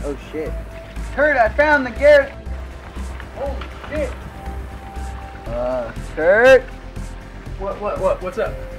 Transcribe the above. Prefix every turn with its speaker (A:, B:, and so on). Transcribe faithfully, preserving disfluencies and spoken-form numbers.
A: Oh shit. Kurt, I found the Gyrados. Holy shit. Uh, Kurt?
B: What, what, what, what's up?